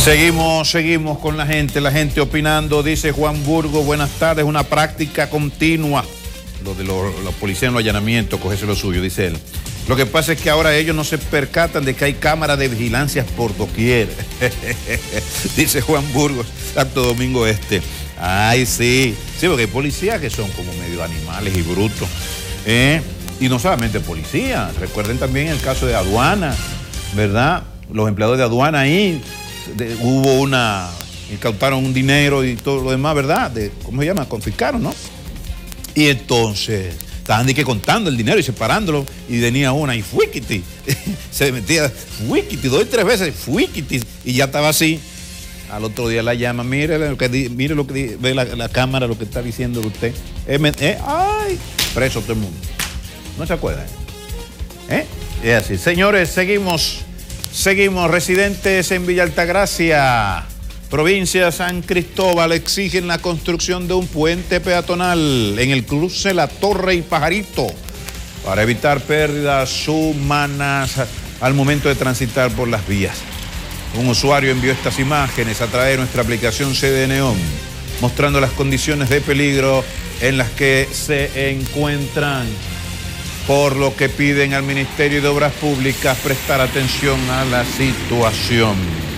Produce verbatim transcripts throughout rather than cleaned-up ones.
Seguimos, seguimos con la gente, la gente opinando, dice Juan Burgos, buenas tardes, una práctica continua. Lo de los, los policías en los allanamientos, cogerse lo suyo, dice él. Lo que pasa es que ahora ellos no se percatan de que hay cámaras de vigilancia por doquier. Dice Juan Burgos, Santo Domingo Este. Ay, sí. Sí, porque hay policías que son como medio animales y brutos. ¿eh? Y no solamente policías. Recuerden también el caso de aduana, ¿verdad? Los empleados de aduana ahí, de, hubo una... incautaron un dinero y todo lo demás, ¿verdad? De, ¿cómo se llama? Confiscaron, ¿no? Y entonces... estaban de que contando el dinero y separándolo, y venía una y fuiquiti, se metía fuiquiti, dos y tres veces, fuiquiti, y ya estaba así. Al otro día la llama, mire lo que, mire lo que ve la, la cámara, lo que está diciendo usted. Eh, eh, ay, preso todo el mundo. ¿No se acuerdan? ¿Eh? Es así. Señores, seguimos, seguimos. Residentes en Villa Altagracia, provincia de San Cristóbal, exigen la construcción de un puente peatonal en el cruce La Torre y Pajarito para evitar pérdidas humanas al momento de transitar por las vías. Un usuario envió estas imágenes a través de nuestra aplicación C D Neón, mostrando las condiciones de peligro en las que se encuentran, por lo que piden al Ministerio de Obras Públicas prestar atención a la situación.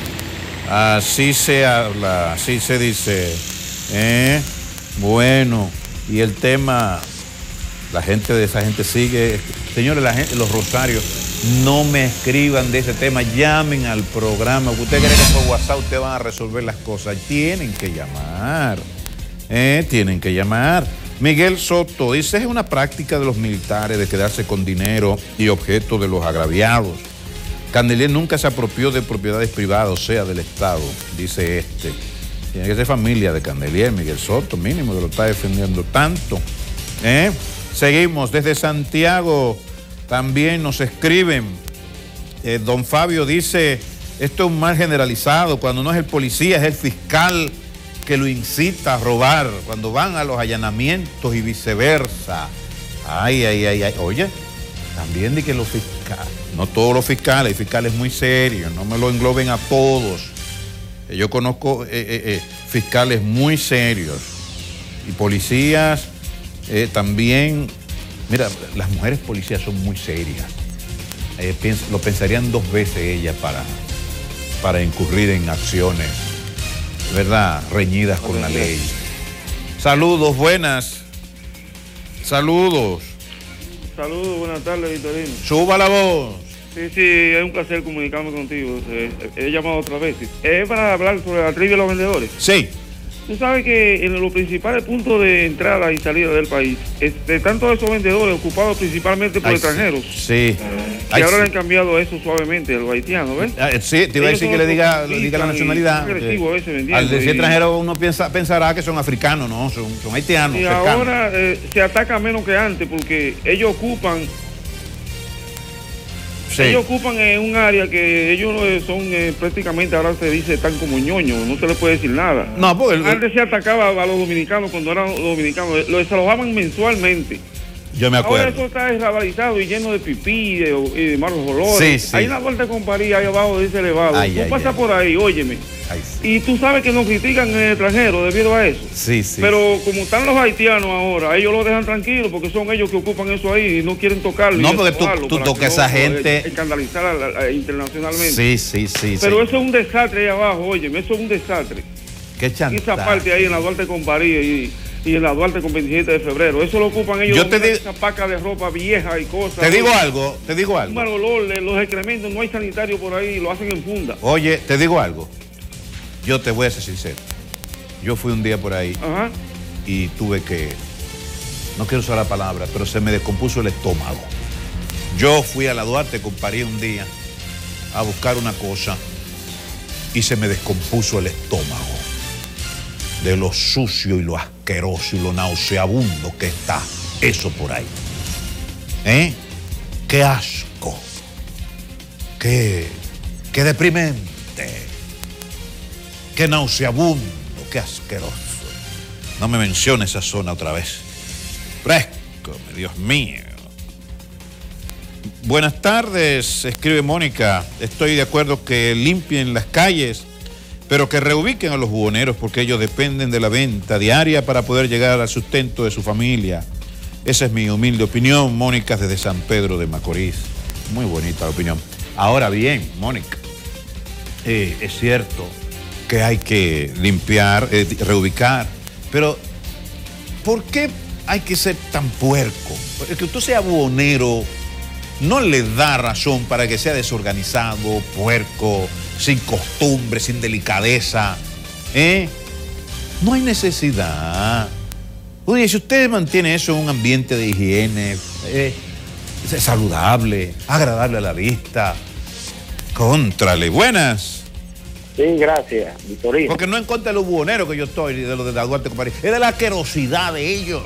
Así se habla, así se dice. ¿eh? Bueno, y el tema, la gente de esa gente sigue. Señores, la gente, los rosarios, no me escriban de ese tema, llamen al programa. ¿Usted cree que por WhatsApp ustedes van a resolver las cosas? Tienen que llamar, ¿eh? tienen que llamar. Miguel Soto dice, es una práctica de los militares de quedarse con dinero y objetos de los agraviados. Candelier nunca se apropió de propiedades privadas, o sea, del Estado, dice este. Tiene que ser familia de Candelier, Miguel Soto, mínimo, que lo está defendiendo tanto. ¿eh? Seguimos, desde Santiago también nos escriben. Eh, don Fabio dice, esto es un mal generalizado, cuando no es el policía, es el fiscal que lo incita a robar, cuando van a los allanamientos y viceversa. Ay, ay, ay, ay, oye, también de que los fiscales, no todos los fiscales, hay fiscales muy serios, no me lo engloben a todos. Yo conozco eh, eh, eh, fiscales muy serios y policías eh, también. Mira, las mujeres policías son muy serias. Eh, pienso, lo pensarían dos veces ellas para, para incurrir en acciones, ¿verdad?, reñidas con la ley. Saludos, buenas. Saludos. Saludos, buenas tardes, Vitorino. Suba la voz. Sí, sí, es un placer comunicarme contigo. Eh, he llamado otras veces. Es para hablar sobre la trivia de los vendedores. Sí. Tú sabes que en los principales puntos de entrada y salida del país, están todos esos vendedores ocupados principalmente por Ay, extranjeros. Sí. Y Ay, ahora sí. han cambiado eso suavemente a los haitianos, ¿ves? Ah, sí, te iba a decir que le diga, le diga la nacionalidad. Eh, al decir y... extranjero uno piensa, pensará que son africanos, no, son, son haitianos. Y cercanos. Ahora eh, se ataca menos que antes porque ellos ocupan... Sí. Ellos ocupan en un área que ellos son eh, prácticamente, ahora se dice, están como ñoños, no se les puede decir nada. No, porque el... Antes se atacaba a los dominicanos cuando eran los dominicanos, los desalojaban mensualmente. Yo me acuerdo. Ahora eso está desrabalizado y lleno de pipí y de, y de malos olores. Sí, sí. Hay una vuelta de comparía ahí abajo de ese elevado. Ay, tú ay, pasas ay, por ahí, óyeme. Ay, sí. Y tú sabes que nos critican en el extranjero debido a eso. Sí, sí. Pero como están los haitianos ahora, ellos lo dejan tranquilo porque son ellos que ocupan eso ahí y no quieren tocarlo. No, porque tú, tú tocas a esa gente. Escandalizar a la, a, internacionalmente. Sí, sí, sí. Pero sí. Eso es un desastre ahí abajo, óyeme, eso es un desastre. Qué chantaje. Esa parte ahí en la Duarte con París y... y en la Duarte con veintisiete de febrero. Eso lo ocupan ellos. Yo te digo, esa paca de ropa vieja y cosas. Te digo algo, te digo algo. Un mal olor, los excrementos, no hay sanitario por ahí, lo hacen en funda. Oye, te digo algo. Yo te voy a ser sincero. Yo fui un día por ahí. Ajá. Y tuve que, no quiero usar la palabra, pero se me descompuso el estómago. Yo fui a la Duarte con París un día a buscar una cosa y se me descompuso el estómago de lo sucio y lo asqueroso y lo nauseabundo que está eso por ahí. ¿Eh? ¡Qué asco! ¡Qué, qué deprimente! ¡Qué nauseabundo! ¡Qué asqueroso! No me menciones esa zona otra vez. Fresco, Dios mío. Buenas tardes, escribe Mónica. Estoy de acuerdo que limpien las calles, pero que reubiquen a los buhoneros porque ellos dependen de la venta diaria para poder llegar al sustento de su familia. Esa es mi humilde opinión, Mónica, desde San Pedro de Macorís. Muy bonita la opinión. Ahora bien, Mónica, eh, es cierto que hay que limpiar, eh, reubicar, pero ¿por qué hay que ser tan puerco? El que usted sea buhonero no le da razón para que sea desorganizado, puerco, sin costumbre, sin delicadeza. ¿Eh? No hay necesidad. Oye, si usted mantiene eso en un ambiente de higiene, eh, saludable, agradable a la vista, contrale. Buenas. Sí, gracias, Victorino. Porque no en contra de los buhoneros que yo estoy, de los de la Duarte, compadre. Es de la asquerosidad de ellos,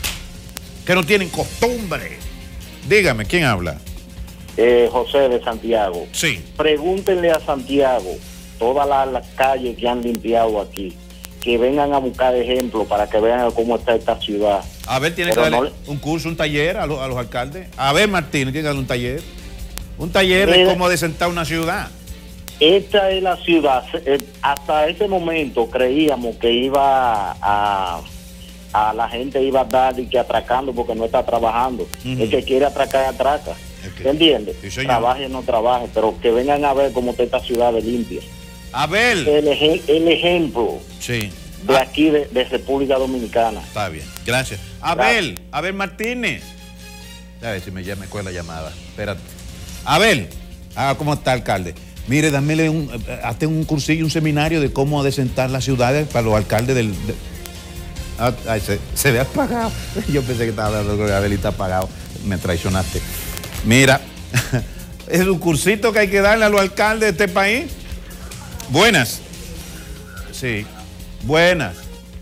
que no tienen costumbre. Dígame, ¿quién habla? Eh, José de Santiago. Sí. Pregúntenle a Santiago, todas las, las calles que han limpiado aquí, que vengan a buscar ejemplos para que vean cómo está esta ciudad. A ver, tiene Pero que darle no... un curso, un taller a los, a los alcaldes. A ver, Martínez, tiene que darle un taller. Un taller Mira, de cómo desentar una ciudad. Esta es la ciudad. Hasta ese momento creíamos que iba a... a la gente iba a dar y que atracando porque no está trabajando. Uh-huh. El que quiere atracar, atraca. Okay. ¿Te entiendes? Sí, trabaje o no trabaje, pero que vengan a ver cómo está esta ciudad de limpia. A ver. El, ej el ejemplo sí. de ah. aquí de, de República Dominicana. Está bien, gracias. Abel, Abel Martínez. A ver si me llama, cuál es la llamada. Espérate. Abel, ah, ¿cómo está, alcalde? Mire, dámele un, hazte un cursillo, un seminario de cómo adecentar las ciudades para los alcaldes del... De, Ay, se, se ve apagado. Yo pensé que estaba hablando con Abelita apagado. Me traicionaste. Mira, es un cursito que hay que darle a los alcaldes de este país. Buenas. Sí. Buenas.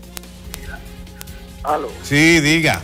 Aló. Sí, diga.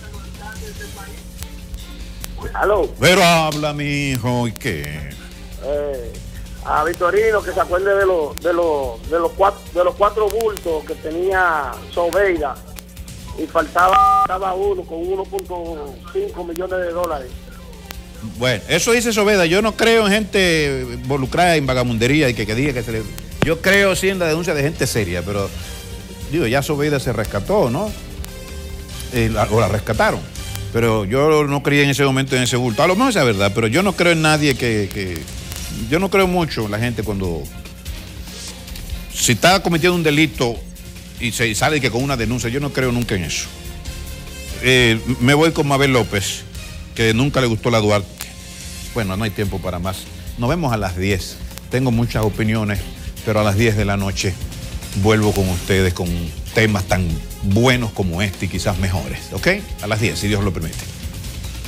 Aló. Pero habla, mi hijo, ¿y qué? Eh, a Victorino, que se acuerde de los de los de los cuatro de los cuatro bultos que tenía Sobeida y faltaba cada uno con uno punto cinco millones de dólares. Bueno, eso dice Sobeida. Yo no creo en gente involucrada en vagamundería y que, que diga que se le... Yo creo sí en la denuncia de gente seria, pero digo, ya Sobeida se rescató, ¿no? Eh, la, o la rescataron. Pero yo no creía en ese momento en ese bulto. A lo mejor es la verdad, pero yo no creo en nadie que... que yo no creo mucho en la gente cuando... Si está cometiendo un delito y se sale que con una denuncia, yo no creo nunca en eso. Eh, me voy con Mabel López, que nunca le gustó la Duarte. Bueno, no hay tiempo para más. Nos vemos a las diez. Tengo muchas opiniones, pero a las diez de la noche vuelvo con ustedes con temas tan buenos como este y quizás mejores. ¿Ok? A las diez, si Dios lo permite.